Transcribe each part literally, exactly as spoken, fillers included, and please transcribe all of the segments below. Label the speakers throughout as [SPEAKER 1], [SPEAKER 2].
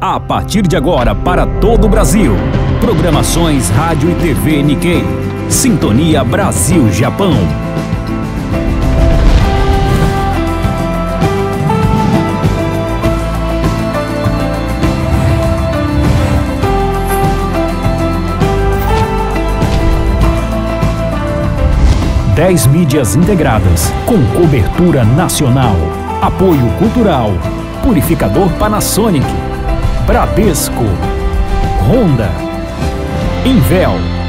[SPEAKER 1] A partir de agora, para todo o Brasil. Programações Rádio e T V Nikkei. Sintonia Brasil-Japão. Dez mídias integradas, com cobertura nacional. Apoio cultural. Purificador Panasonic. Bradesco. Honda. Invel.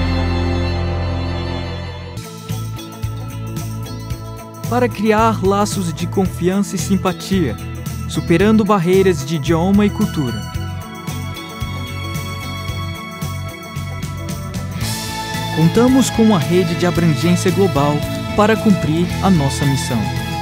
[SPEAKER 2] Para criar laços de confiança e simpatia, superando barreiras de idioma e cultura. Contamos com uma rede de abrangência global para cumprir a nossa missão.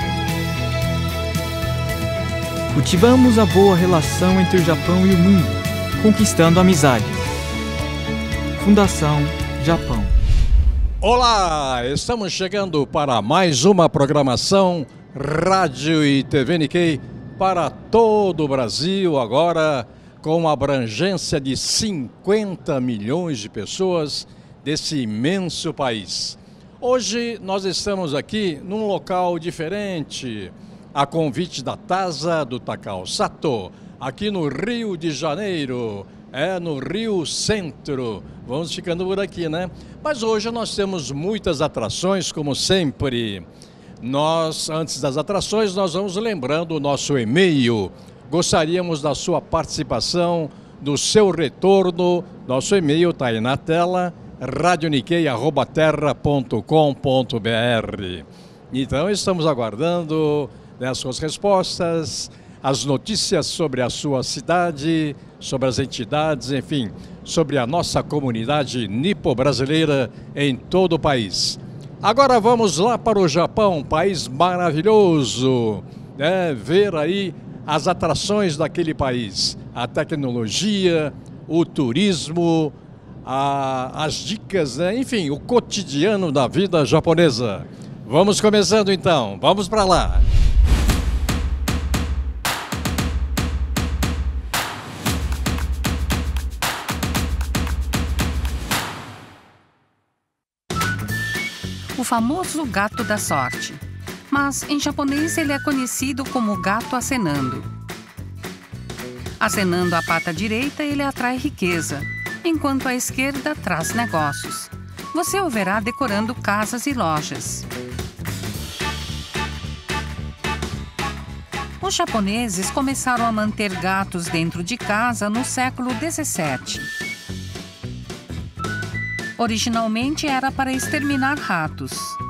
[SPEAKER 2] Cultivamos a boa relação entre o Japão e o mundo, conquistando amizade. Fundação Japão.
[SPEAKER 3] Olá, estamos chegando para mais uma programação Rádio e T V Nikkei para todo o Brasil, agora com uma abrangência de cinquenta milhões de pessoas desse imenso país. Hoje nós estamos aqui num local diferente, a convite da Taza do Takao Sato, aqui no Rio de Janeiro, é no Rio Centro. Vamos ficando por aqui, né? Mas hoje nós temos muitas atrações, como sempre. Nós, antes das atrações, nós vamos lembrando o nosso e-mail. Gostaríamos da sua participação, do seu retorno. Nosso e-mail está aí na tela, radio nikkei arroba terra ponto com ponto br. Então estamos aguardando, né, as suas respostas, as notícias sobre a sua cidade, sobre as entidades, enfim, sobre a nossa comunidade nipo-brasileira em todo o país. Agora vamos lá para o Japão, um país maravilhoso, né, ver aí as atrações daquele país, a tecnologia, o turismo, A, as dicas, né? Enfim, o cotidiano da vida japonesa. Vamos começando então, vamos para lá.
[SPEAKER 4] O famoso gato da sorte, mas em japonês ele é conhecido como gato acenando. Acenando a pata direita, ele atrai riqueza, enquanto a esquerda traz negócios. Você o verá decorando casas e lojas. Os japoneses começaram a manter gatos dentro de casa no século dezessete. Originalmente era para exterminar ratos.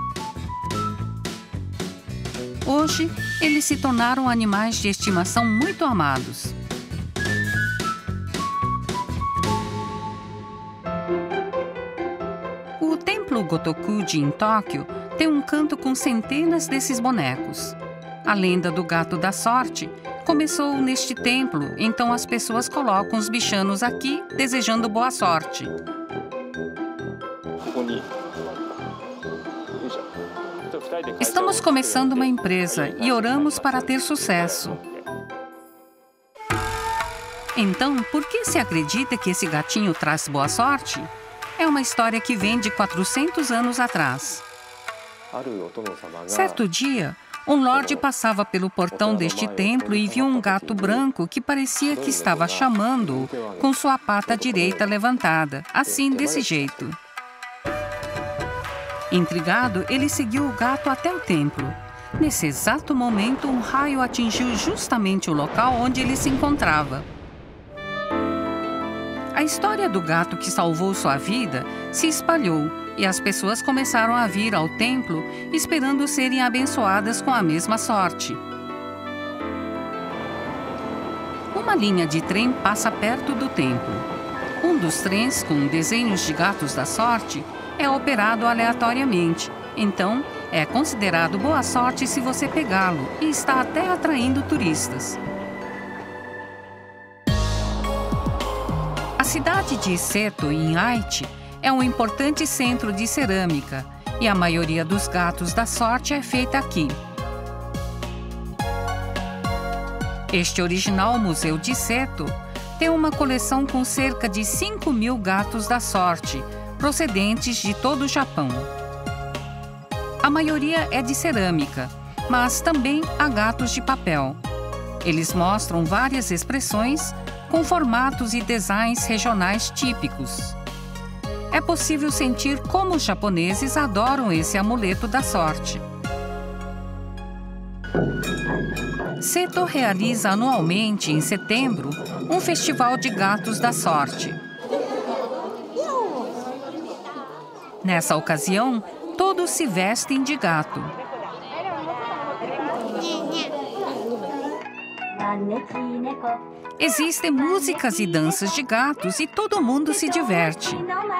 [SPEAKER 4] Hoje, eles se tornaram animais de estimação muito amados. O Templo Gotokuji, em Tóquio, tem um canto com centenas desses bonecos. A lenda do gato da sorte começou neste templo, então as pessoas colocam os bichanos aqui desejando boa sorte. Estamos começando uma empresa e oramos para ter sucesso. Então, por que se acredita que esse gatinho traz boa sorte? É uma história que vem de quatrocentos anos atrás. Certo dia, um lorde passava pelo portão deste templo e viu um gato branco que parecia que estava chamando-o com sua pata direita levantada, assim desse jeito. Intrigado, ele seguiu o gato até o templo. Nesse exato momento, um raio atingiu justamente o local onde ele se encontrava. A história do gato que salvou sua vida se espalhou e as pessoas começaram a vir ao templo esperando serem abençoadas com a mesma sorte. Uma linha de trem passa perto do templo. Um dos trens, com desenhos de gatos da sorte, é operado aleatoriamente. Então, é considerado boa sorte se você pegá-lo e está até atraindo turistas. A cidade de Seto, em Aichi, é um importante centro de cerâmica e a maioria dos gatos da sorte é feita aqui. Este original museu de Seto tem uma coleção com cerca de cinco mil gatos da sorte, procedentes de todo o Japão. A maioria é de cerâmica, mas também há gatos de papel. Eles mostram várias expressões com formatos e designs regionais típicos. É possível sentir como os japoneses adoram esse amuleto da sorte. Seto realiza anualmente, em setembro, um festival de gatos da sorte. Nessa ocasião, todos se vestem de gato. Existem músicas e danças de gatos e todo mundo se diverte.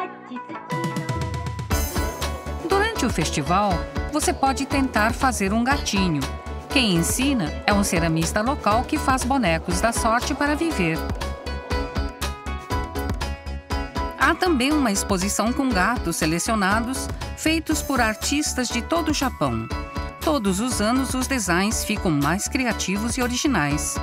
[SPEAKER 4] Durante o festival, você pode tentar fazer um gatinho. Quem ensina é um ceramista local que faz bonecos da sorte para viver. Há também uma exposição com gatos selecionados, feitos por artistas de todo o Japão. Todos os anos os designs ficam mais criativos e originais.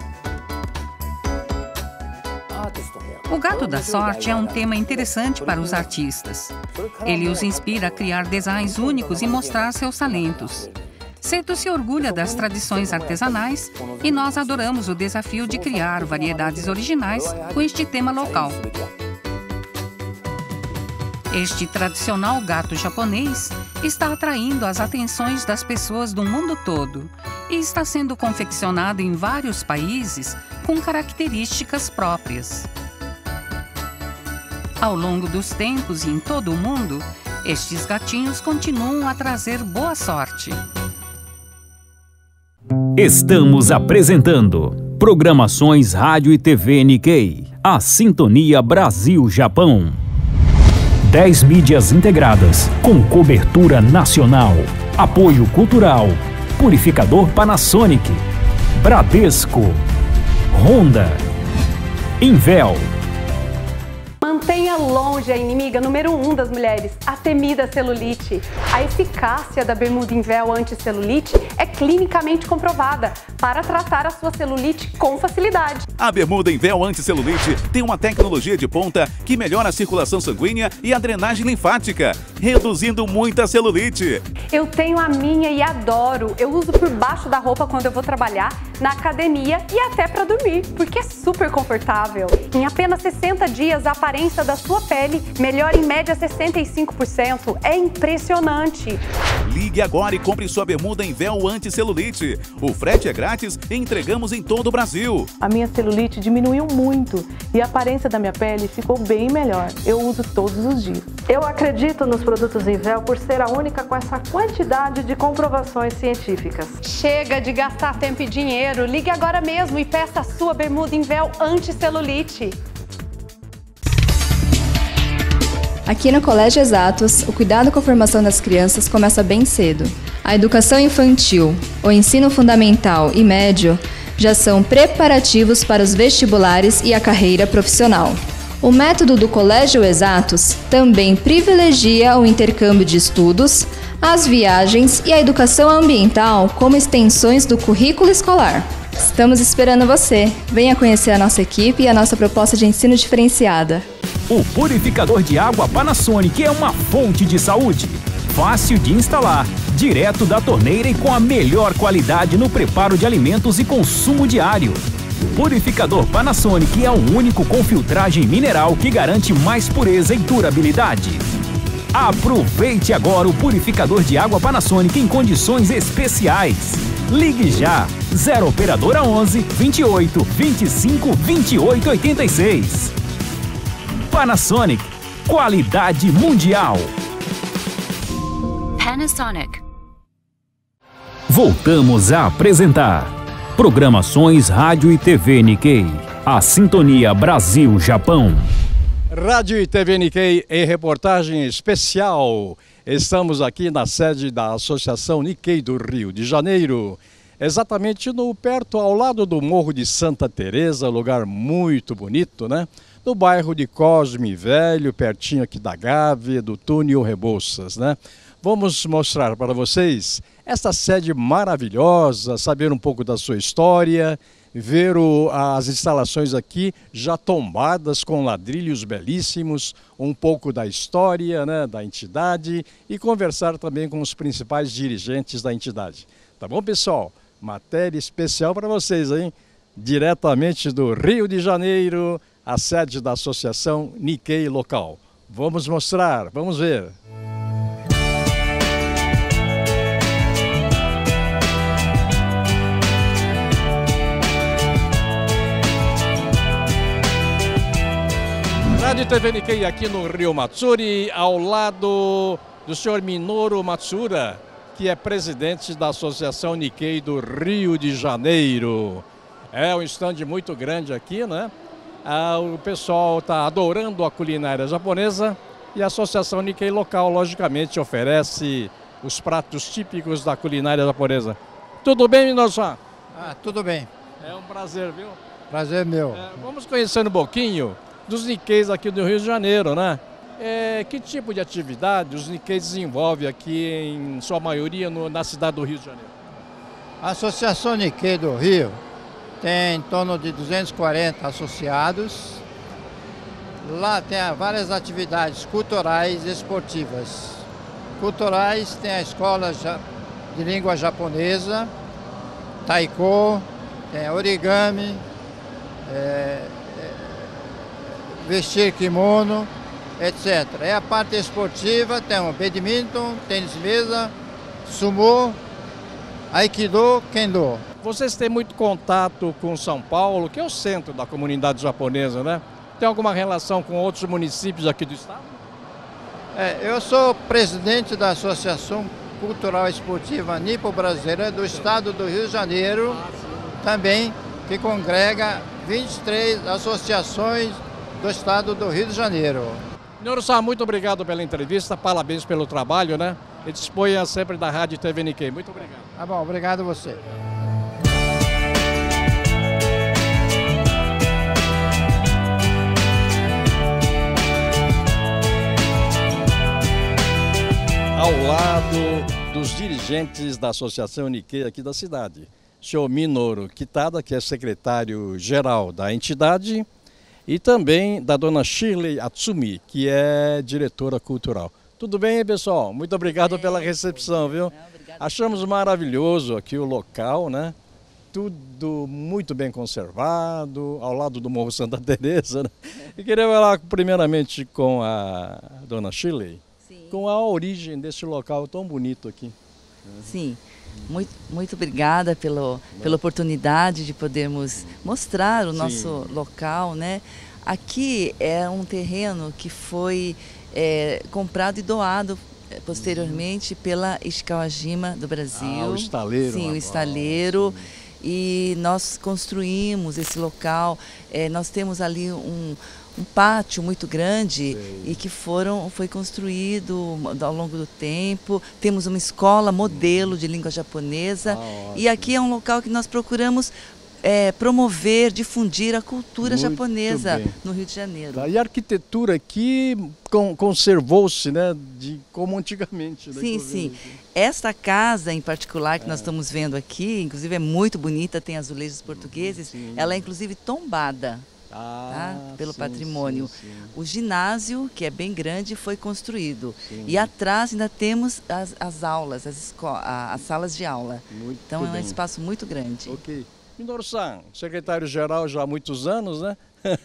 [SPEAKER 4] O gato da sorte é um tema interessante para os artistas. Ele os inspira a criar designs únicos e mostrar seus talentos. Seto se orgulha das tradições artesanais e nós adoramos o desafio de criar variedades originais com este tema local. Este tradicional gato japonês está atraindo as atenções das pessoas do mundo todo e está sendo confeccionado em vários países com características próprias. Ao longo dos tempos e em todo o mundo, estes gatinhos continuam a trazer boa sorte.
[SPEAKER 1] Estamos apresentando Programações Rádio e T V Nikkei, a Sintonia Brasil-Japão. dez mídias integradas, com cobertura nacional, apoio cultural, Purificador Panasonic, Bradesco, Honda, Invel.
[SPEAKER 5] Mantenha longe a inimiga número um das mulheres, a temida celulite. A eficácia da bermuda Invel anti-celulite é clinicamente comprovada para tratar a sua celulite com facilidade.
[SPEAKER 6] A bermuda Invel anti-celulite tem uma tecnologia de ponta que melhora a circulação sanguínea e a drenagem linfática, reduzindo muita celulite.
[SPEAKER 5] Eu tenho a minha e adoro. Eu uso por baixo da roupa quando eu vou trabalhar, na academia e até para dormir, porque é super confortável. Em apenas sessenta dias, a aparência da sua pele melhora em média sessenta e cinco por cento. É impressionante.
[SPEAKER 6] Ligue agora e compre sua bermuda Invel anti-celulite. O frete é grátis e entregamos em todo o Brasil.
[SPEAKER 7] A minha celulite diminuiu muito e a aparência da minha pele ficou bem melhor. Eu uso todos os dias.
[SPEAKER 8] Eu acredito nos produtos Invel por ser a única com essa quantidade de comprovações científicas.
[SPEAKER 5] Chega de gastar tempo e dinheiro. Ligue agora mesmo e peça a sua bermuda Invel anti-celulite.
[SPEAKER 9] Aqui no Colégio Exatos, o cuidado com a formação das crianças começa bem cedo. A educação infantil, o ensino fundamental e médio já são preparativos para os vestibulares e a carreira profissional. O método do Colégio Exatos também privilegia o intercâmbio de estudos, as viagens e a educação ambiental como extensões do currículo escolar. Estamos esperando você. Venha conhecer a nossa equipe e a nossa proposta de ensino diferenciada.
[SPEAKER 1] O purificador de água Panasonic é uma fonte de saúde. Fácil de instalar, direto da torneira e com a melhor qualidade no preparo de alimentos e consumo diário. Purificador Panasonic é o único com filtragem mineral que garante mais pureza e durabilidade. Aproveite agora o purificador de água Panasonic em condições especiais. Ligue já, zero operadora onze, vinte e oito, vinte e cinco, vinte e oito, oitenta e seis. Panasonic, qualidade mundial.
[SPEAKER 10] Panasonic.
[SPEAKER 1] Voltamos a apresentar Programações Rádio e T V Nikkei, a Sintonia Brasil-Japão.
[SPEAKER 3] Rádio e T V Nikkei em reportagem especial. Estamos aqui na sede da Associação Nikkei do Rio de Janeiro, exatamente no perto ao lado do Morro de Santa Teresa, lugar muito bonito, né? No bairro de Cosme Velho, pertinho aqui da Gávea, do Túnel Rebouças, né? Vamos mostrar para vocês esta sede maravilhosa, saber um pouco da sua história ver o, as instalações aqui já tombadas com ladrilhos belíssimos, um pouco da história, né, da entidade e conversar também com os principais dirigentes da entidade. Tá bom, pessoal? Matéria especial para vocês, hein? Diretamente do Rio de Janeiro, a sede da Associação Nikkei Local. Vamos mostrar, vamos ver. Rádio T V Nikkei aqui no Rio Matsuri, ao lado do senhor Minoru Matsura, que é presidente da Associação Nikkei do Rio de Janeiro. É um stand muito grande aqui, né? Ah, o pessoal está adorando a culinária japonesa e a Associação Nikkei Local, logicamente, oferece os pratos típicos da culinária japonesa. Tudo bem, Minoru-san?
[SPEAKER 10] Ah, tudo bem.
[SPEAKER 3] É um prazer, viu?
[SPEAKER 10] Prazer meu.
[SPEAKER 3] É, vamos conhecendo um pouquinho dos Nikkeis aqui do Rio de Janeiro, né? É, que tipo de atividade os Nikkeis desenvolvem aqui, em sua maioria, no, na cidade do Rio de Janeiro?
[SPEAKER 10] A Associação Nikkei do Rio tem em torno de duzentos e quarenta associados. Lá tem várias atividades culturais e esportivas. Culturais tem a escola de língua japonesa, taiko, tem origami, é, vestir kimono, etcétera. É a parte esportiva, tem o badminton, tênis de mesa, sumo, aikido, kendo.
[SPEAKER 3] Vocês têm muito contato com São Paulo, que é o centro da comunidade japonesa, né? Tem alguma relação com outros municípios aqui do estado?
[SPEAKER 10] É, eu sou presidente da Associação Cultural Esportiva Nipo-Brasileira do estado do Rio de Janeiro, também, que congrega vinte e três associações do estado do Rio de Janeiro.
[SPEAKER 3] Minoru-san, muito obrigado pela entrevista, parabéns pelo trabalho, né? E disponha sempre da Rádio T V Nikkei. Muito obrigado.
[SPEAKER 10] Tá bom, obrigado a você.
[SPEAKER 3] Ao lado dos dirigentes da Associação Nikkei aqui da cidade, senhor Minoru Kitada, que é secretário-geral da entidade, e também da dona Shirley Atsumi, que é diretora cultural. Tudo bem, pessoal? Muito obrigado é, pela recepção, viu? Não, achamos maravilhoso aqui o local, né? Tudo muito bem conservado, ao lado do Morro Santa Teresa, né? E queria falar primeiramente com a dona Shirley, sim, com a origem desse local tão bonito aqui.
[SPEAKER 11] Sim. Muito, muito obrigada pelo, pela oportunidade de podermos mostrar o nosso Sim. local, né? Aqui é um terreno que foi é, comprado e doado posteriormente uhum. pela Ishikawajima do Brasil. Ah,
[SPEAKER 3] o estaleiro.
[SPEAKER 11] Sim, o estaleiro. Sim. E nós construímos esse local. É, nós temos ali um um pátio muito grande Sei. e que foram, foi construído ao longo do tempo. Temos uma escola modelo de língua japonesa ah, e aqui é um local que nós procuramos é, promover, difundir a cultura muito japonesa bem. no Rio de Janeiro.
[SPEAKER 3] Tá, e a arquitetura aqui conservou-se, né, de como antigamente. Né,
[SPEAKER 11] sim, sim. Esta casa em particular que é. nós estamos vendo aqui, inclusive é muito bonita, tem azulejos portugueses, sim. ela é inclusive tombada. Ah, tá? Pelo sim, patrimônio. Sim, sim. O ginásio, que é bem grande, foi construído. Sim. E atrás ainda temos as, as aulas, as, as salas de aula. Muito então bem. É um espaço muito grande.
[SPEAKER 3] Ok. Minoru-san, secretário-geral já há muitos anos, né?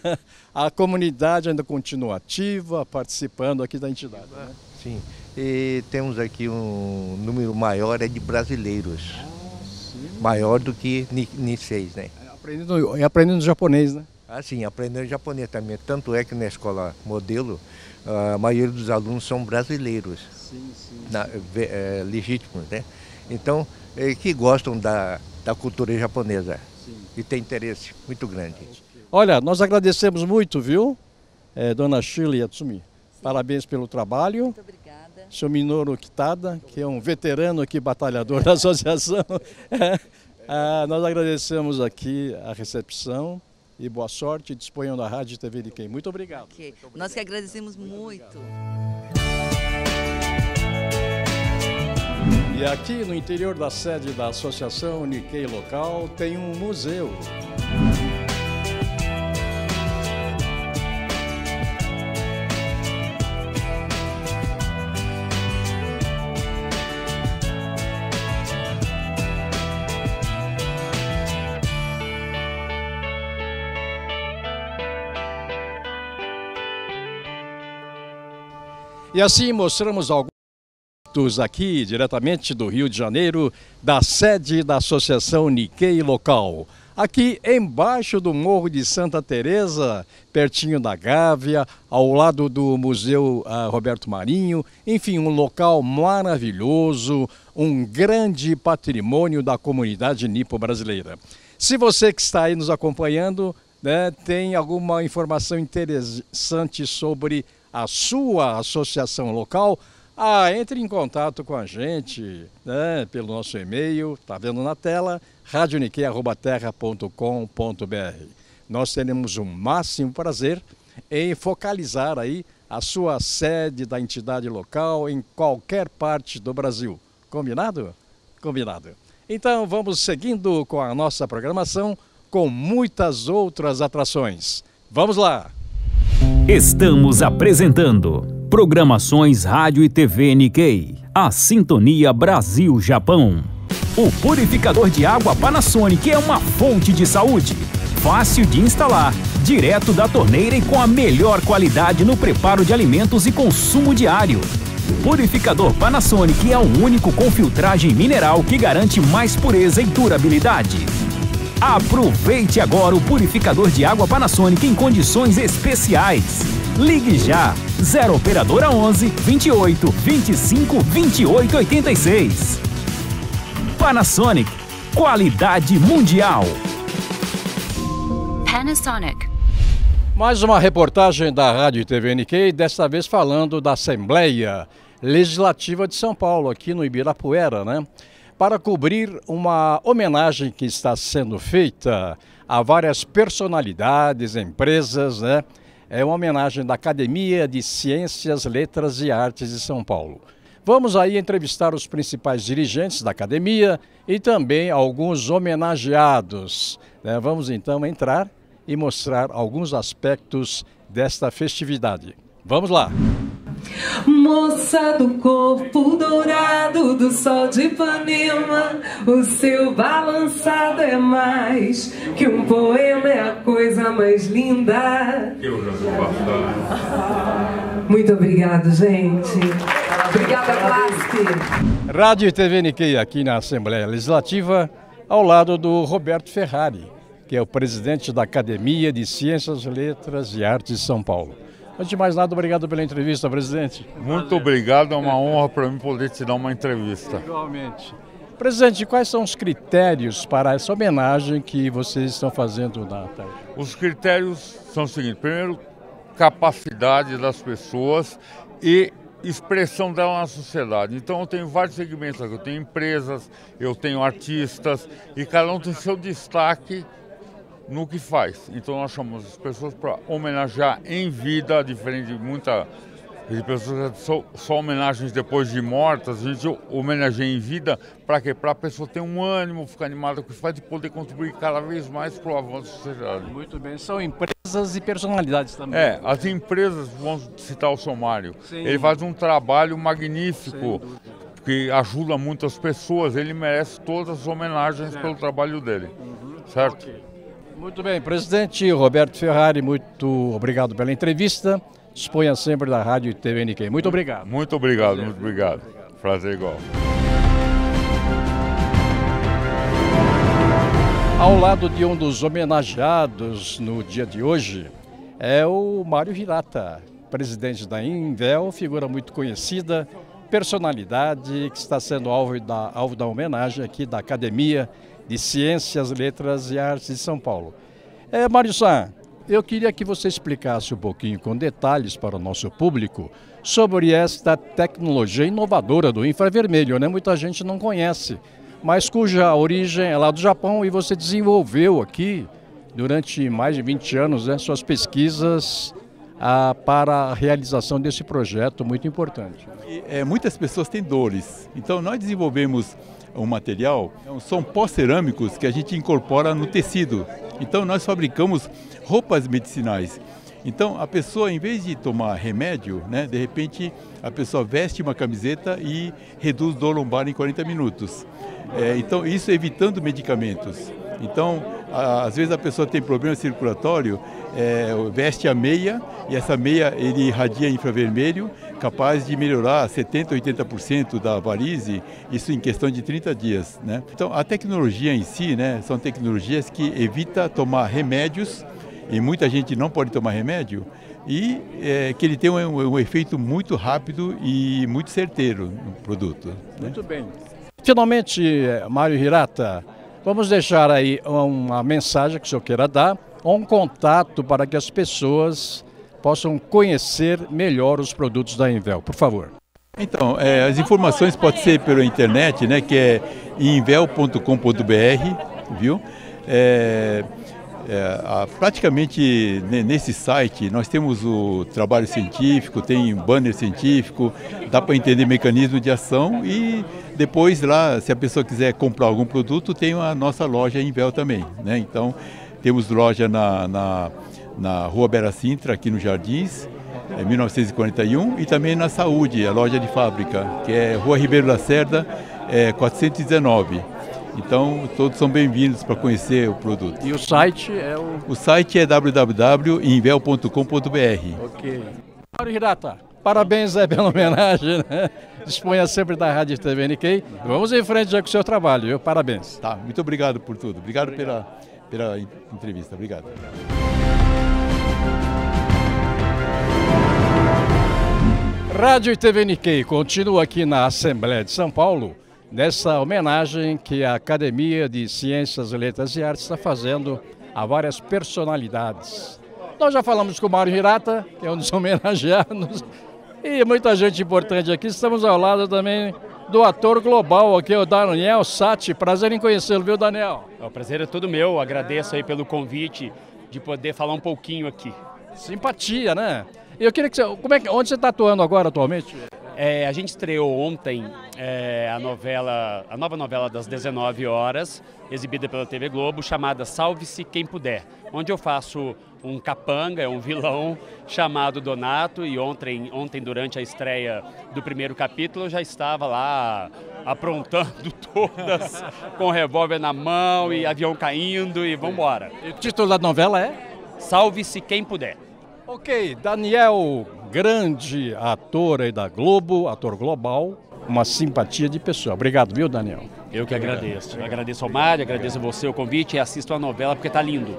[SPEAKER 3] A comunidade ainda continua ativa, participando aqui da entidade. Né?
[SPEAKER 12] Sim. E temos aqui um número maior é de brasileiros. Ah, sim. Maior do que Nisseis, né?
[SPEAKER 3] É, aprendendo, é aprendendo japonês, né?
[SPEAKER 12] Ah, sim, aprendendo japonês também. Tanto é que na escola modelo, a maioria dos alunos são brasileiros, sim, sim, na, é, legítimos, né? Então, é, que gostam da, da cultura japonesa sim. e tem interesse muito grande.
[SPEAKER 3] Olha, nós agradecemos muito, viu, é, dona Shirley Atsumi. Sim. Parabéns pelo trabalho.
[SPEAKER 11] Muito obrigada.
[SPEAKER 3] Senhor Minoru Kitada, que é um veterano aqui, batalhador da associação. É, ah, nós agradecemos aqui a recepção. E boa sorte, disponham da Rádio T V Nikkei. Muito obrigado.
[SPEAKER 11] Okay. Muito obrigado. Nós que agradecemos muito.
[SPEAKER 3] E aqui no interior da sede da Associação Nikkei Local tem um museu. E assim mostramos alguns aqui, diretamente do Rio de Janeiro, da sede da Associação Nikkei Local. Aqui embaixo do Morro de Santa Teresa, pertinho da Gávea, ao lado do Museu uh, Roberto Marinho. Enfim, um local maravilhoso, um grande patrimônio da comunidade nipo-brasileira. Se você que está aí nos acompanhando, né, tem alguma informação interessante sobre a sua associação local, ah, entre em contato com a gente, né, pelo nosso e-mail, está vendo na tela, radio nikkei arroba terra ponto com ponto br. Nós teremos o máximo prazer em focalizar aí a sua sede da entidade local em qualquer parte do Brasil. Combinado? Combinado. Então vamos seguindo com a nossa programação com muitas outras atrações. Vamos lá!
[SPEAKER 1] Estamos apresentando Programações Rádio e T V Nikkei, a Sintonia Brasil-Japão. O purificador de água Panasonic é uma fonte de saúde, fácil de instalar, direto da torneira e com a melhor qualidade no preparo de alimentos e consumo diário. O purificador Panasonic é o único com filtragem mineral que garante mais pureza e durabilidade. Aproveite agora o purificador de água Panasonic em condições especiais. Ligue já, zero operadora onze, vinte e oito, vinte e cinco, vinte e oito, oitenta e seis. Panasonic, qualidade mundial.
[SPEAKER 13] Panasonic.
[SPEAKER 3] Mais uma reportagem da Rádio e T V Nikkei, desta vez falando da Assembleia Legislativa de São Paulo, aqui no Ibirapuera, né? Para cobrir uma homenagem que está sendo feita a várias personalidades, empresas, né? É uma homenagem da Academia de Ciências, Letras e Artes de São Paulo. Vamos aí entrevistar os principais dirigentes da academia e também alguns homenageados, né? Vamos então entrar e mostrar alguns aspectos desta festividade. Vamos lá!
[SPEAKER 14] Moça do corpo dourado do sol de Ipanema, o seu balançado é mais que um poema, é a coisa mais linda. Eu já sou bastante. Muito obrigado, gente. Obrigada, classe.
[SPEAKER 3] Rádio e T V Nikkei aqui na Assembleia Legislativa, ao lado do Roberto Ferrari, que é o presidente da Academia de Ciências, Letras e Artes de São Paulo. Antes de mais nada, obrigado pela entrevista, presidente.
[SPEAKER 15] Muito obrigado, é uma honra para mim poder te dar uma entrevista.
[SPEAKER 3] Igualmente. Presidente, quais são os critérios para essa homenagem que vocês estão fazendo na tarde?
[SPEAKER 15] Os critérios são os seguintes: primeiro, capacidade das pessoas e expressão dela na sociedade. Então eu tenho vários segmentos aqui, eu tenho empresas, eu tenho artistas e cada um tem seu destaque no que faz. Então nós chamamos as pessoas para homenagear em vida, diferente de muita de pessoas que só, só homenagens depois de mortas. A gente homenageia em vida para quê? Para a pessoa ter um ânimo, ficar animada com o que faz e poder contribuir cada vez mais para o avanço da sociedade.
[SPEAKER 3] Muito bem, são empresas e personalidades também.
[SPEAKER 15] É, as empresas, vamos citar o seu Mário,
[SPEAKER 3] Sim.
[SPEAKER 15] Ele faz um trabalho magnífico que ajuda muitas pessoas, ele merece todas as homenagens certo. Pelo trabalho dele, uhum. Certo? Okay.
[SPEAKER 3] Muito bem, presidente Roberto Ferrari, muito obrigado pela entrevista. Disponha sempre da Rádio e T V Nikkei. Muito obrigado.
[SPEAKER 15] Muito obrigado, Prazer. muito obrigado. obrigado. Prazer igual.
[SPEAKER 3] Ao lado de um dos homenageados no dia de hoje é o Mário Hirata, presidente da Invel, figura muito conhecida, personalidade que está sendo alvo da, alvo da homenagem aqui da Academia de Ciências, Letras e Artes de São Paulo. É, Mário-san, eu queria que você explicasse um pouquinho com detalhes para o nosso público sobre esta tecnologia inovadora do infravermelho, né? Muita gente não conhece, mas cuja origem é lá do Japão e você desenvolveu aqui durante mais de vinte anos, né, suas pesquisas ah, para a realização desse projeto muito importante.
[SPEAKER 16] É, muitas pessoas têm dores, então nós desenvolvemos um material, são pós cerâmicos que a gente incorpora no tecido. Então nós fabricamos roupas medicinais. Então a pessoa, em vez de tomar remédio, né, de repente a pessoa veste uma camiseta e reduz dor lombar em quarenta minutos. É, então isso evitando medicamentos. Então, a, às vezes a pessoa tem problema circulatório, é, veste a meia e essa meia ele irradia infravermelho, capaz de melhorar setenta por cento, oitenta por cento da varize, isso em questão de trinta dias, né? Então, a tecnologia em si, né, são tecnologias que evitam tomar remédios, e muita gente não pode tomar remédio, e é, que ele tem um, um efeito muito rápido e muito certeiro no produto, né?
[SPEAKER 3] Muito bem. Finalmente, Mário Hirata, vamos deixar aí uma mensagem que o senhor queira dar, ou um contato para que as pessoas possam conhecer melhor os produtos da Invel, por favor.
[SPEAKER 16] Então, é, as informações podem ser pela internet, né, que é invel ponto com ponto br, viu? É, é, a, praticamente nesse site nós temos o trabalho científico, tem banner científico, dá para entender mecanismo de ação e depois lá, se a pessoa quiser comprar algum produto, tem a nossa loja Invel também, né? Então, temos loja na, na, na Rua Bera Sintra, aqui no Jardins, é, mil novecentos e quarenta e um, e também na Saúde, a loja de fábrica, que é Rua Ribeiro da Cerda, é, quatrocentos e dezenove. Então, todos são bem-vindos para conhecer o produto.
[SPEAKER 3] E o site é o...
[SPEAKER 16] O site é w w w ponto invel ponto com ponto br.
[SPEAKER 3] Ok. Mário Hirata, parabéns aí pela homenagem, né? Disponha sempre da Rádio T V N K. Vamos em frente já com o seu trabalho, viu? Parabéns.
[SPEAKER 16] Tá, muito obrigado por tudo. Obrigado, obrigado. pela, pela entrevista. Obrigado.
[SPEAKER 3] Rádio T V N K continua aqui na Assembleia de São Paulo, nessa homenagem que a Academia de Ciências, Letras e Artes está fazendo a várias personalidades. Nós já falamos com o Mário Hirata, que é um dos homenageados, e muita gente importante aqui. Estamos ao lado também do ator global aqui, o Daniel Sati. Prazer em conhecê-lo, viu, Daniel?
[SPEAKER 13] O prazer é todo meu, agradeço aí pelo convite de poder falar um pouquinho aqui.
[SPEAKER 3] Simpatia, né? E eu queria que você... Como é que, onde você está atuando agora, atualmente?
[SPEAKER 13] É, a gente estreou ontem é, a novela, a nova novela das dezenove horas, exibida pela T V Globo, chamada Salve-se Quem Puder, onde eu faço um capanga, um vilão chamado Donato, e ontem, ontem durante a estreia do primeiro capítulo eu já estava lá aprontando todas, com o revólver na mão e avião caindo e vamos embora.
[SPEAKER 3] E o título da novela é?
[SPEAKER 13] Salve-se Quem Puder.
[SPEAKER 3] Ok, Daniel, grande ator aí da Globo, ator global, uma simpatia de pessoa. Obrigado, viu, Daniel?
[SPEAKER 13] Eu que agradeço. Eu agradeço ao Mário, agradeço a você o convite e assisto a novela porque tá lindo.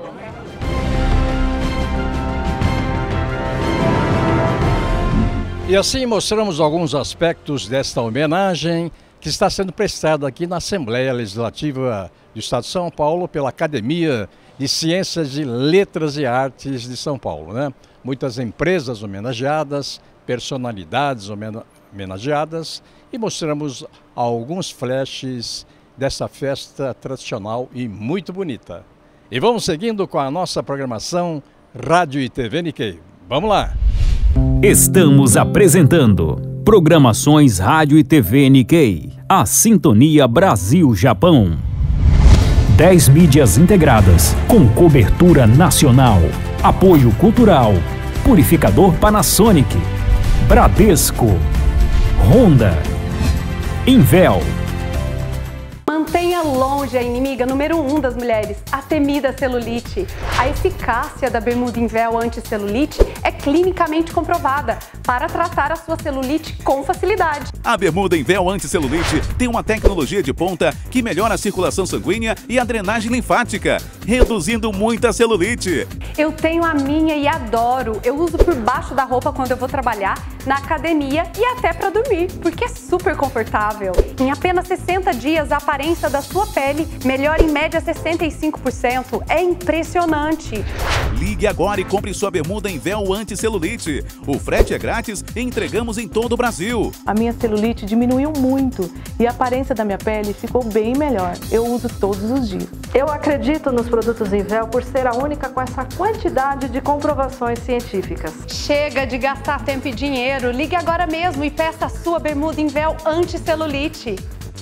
[SPEAKER 3] E assim mostramos alguns aspectos desta homenagem que está sendo prestada aqui na Assembleia Legislativa do Estado de São Paulo pela Academia de Ciências e Letras e Artes de São Paulo, né? Muitas empresas homenageadas, personalidades homenageadas, e mostramos alguns flashes dessa festa tradicional e muito bonita. E vamos seguindo com a nossa programação Rádio e T V N K. Vamos lá!
[SPEAKER 1] Estamos apresentando Programações Rádio e T V N K, a Sintonia Brasil-Japão. dez mídias integradas, com cobertura nacional, apoio cultural, Purificador Panasonic, Bradesco, Honda, Invel.
[SPEAKER 5] Mantenha longe a inimiga número um das mulheres, a temida celulite. A eficácia da bermuda Invel anti-celulite é clinicamente comprovada para tratar a sua celulite com facilidade.
[SPEAKER 6] A bermuda Invel anti-celulite tem uma tecnologia de ponta que melhora a circulação sanguínea e a drenagem linfática, reduzindo muita celulite.
[SPEAKER 5] Eu tenho a minha e adoro. Eu uso por baixo da roupa quando eu vou trabalhar, na academia e até para dormir, porque é super confortável. Em apenas sessenta dias, a aparência da sua pele melhora em média sessenta e cinco por cento. É impressionante.
[SPEAKER 6] Ligue agora e compre sua bermuda Invel anti-celulite. O frete é grátis e entregamos em todo o Brasil.
[SPEAKER 7] A minha celulite diminuiu muito e a aparência da minha pele ficou bem melhor. Eu uso todos os dias.
[SPEAKER 8] Eu acredito nos produtos Invel por ser a única com essa quantidade de comprovações científicas.
[SPEAKER 5] Chega de gastar tempo e dinheiro. Ligue agora mesmo e peça a sua bermuda Invel anti-celulite.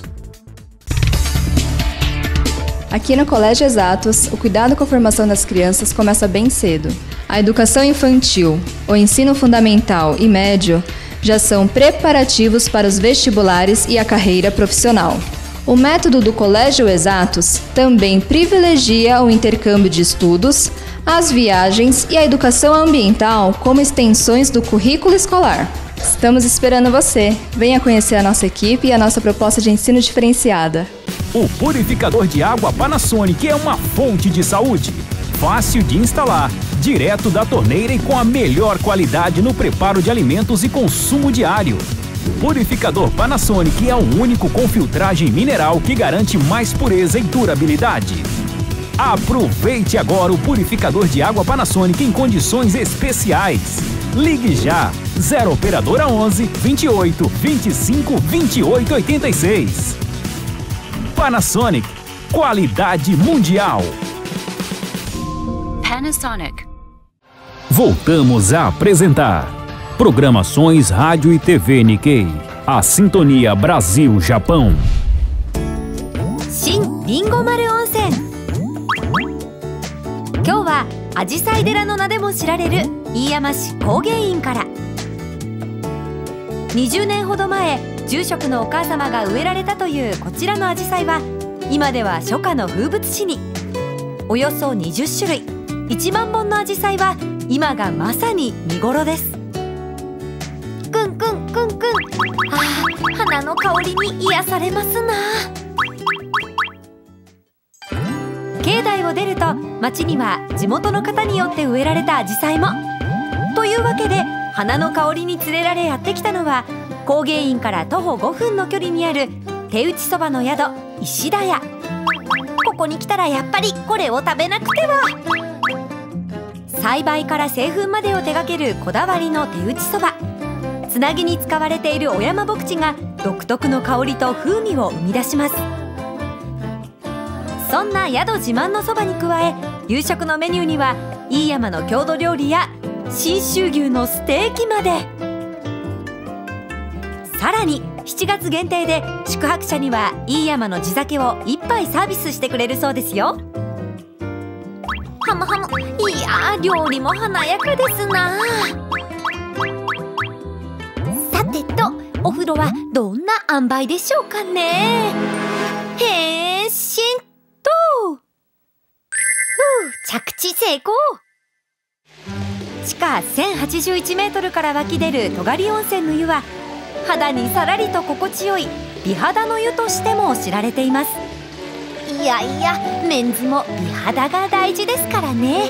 [SPEAKER 9] Aqui no Colégio Exatos, o cuidado com a formação das crianças começa bem cedo. A educação infantil, o ensino fundamental e médio já são preparativos para os vestibulares e a carreira profissional. O método do Colégio Exatos também privilegia o intercâmbio de estudos, as viagens e a educação ambiental como extensões do currículo escolar. Estamos esperando você. Venha conhecer a nossa equipe e a nossa proposta de ensino diferenciada.
[SPEAKER 1] O purificador de água Panasonic é uma fonte de saúde. Fácil de instalar, direto da torneira e com a melhor qualidade no preparo de alimentos e consumo diário. O purificador Panasonic é o único com filtragem mineral que garante mais pureza e durabilidade. Aproveite agora o purificador de água Panasonic em condições especiais. Ligue já, zero operadora onze, vinte e oito, vinte e cinco, vinte e oito, oitenta e seis. Panasonic, qualidade mundial.
[SPEAKER 17] Panasonic.
[SPEAKER 1] Voltamos a apresentar Programações Rádio e T V Nikkei. A Sintonia Brasil-Japão.
[SPEAKER 17] Shin Ringomaru Onsen. 今日はアジサイ寺の名でも知られる飯山市工芸院から。にじゅうねんほど前、住職のお母様が植えられたというこちらのアジサイは今では初夏の風物詩に。およそにじゅっしゅるい、いちまんぼんのアジサイは今がまさに見頃です。くんくんくんくん、あー、花の香りに癒されますな。境内を出ると町には地元の方によって植えられたアジサイも。というわけで花の香りに連れられやってきたのは工芸院から徒歩ごふんの距離にある手打ちそばの宿石田屋。ここに来たらやっぱりこれを食べなくては。栽培から製粉までを手掛けるこだわりの手打ちそば。つなぎに使われている小山牧地が独特の香りと風味を生み出します。そんな宿自慢のそばに加え、夕食のメニューには飯山の郷土料理や信州牛のステーキまで。さらにしちがつ限定で宿泊者には飯山の地酒をいっぱいサービスしてくれるそうですよ。はむはむ、いやー、料理も華やかですな。さてと、お風呂はどんな塩梅でしょうかね。変身と、ふう、着地成功。地下せんはちじゅういちメートルから湧き出る戸狩温泉の湯は肌にさらりと心地よい美肌の湯としても知られています。いやいや、メンズも美肌が大事ですからね。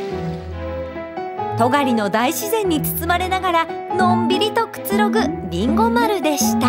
[SPEAKER 17] 戸狩の大自然に包まれながらのんびりとくつろぐりんご丸でした。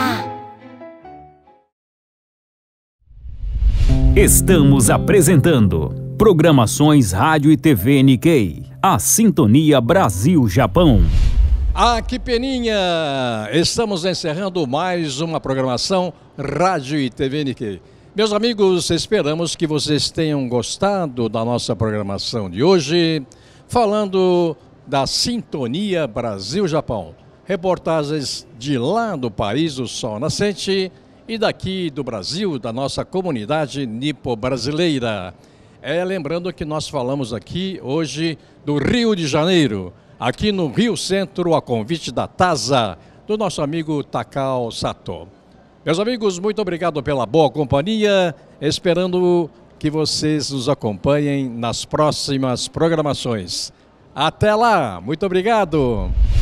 [SPEAKER 1] Estamos apresentando Programações Rádio e T V Nikkei. A Sintonia Brasil-Japão.
[SPEAKER 3] Ah, que peninha! Estamos encerrando mais uma programação Rádio e T V Nikkei. Meus amigos, esperamos que vocês tenham gostado da nossa programação de hoje, falando da Sintonia Brasil-Japão. Reportagens de lá do país do sol nascente e daqui do Brasil, da nossa comunidade nipo-brasileira. É, lembrando que nós falamos aqui hoje do Rio de Janeiro, aqui no Rio Centro, a convite da TASA, do nosso amigo Takao Sato. Meus amigos, muito obrigado pela boa companhia, esperando que vocês nos acompanhem nas próximas programações. Até lá, muito obrigado!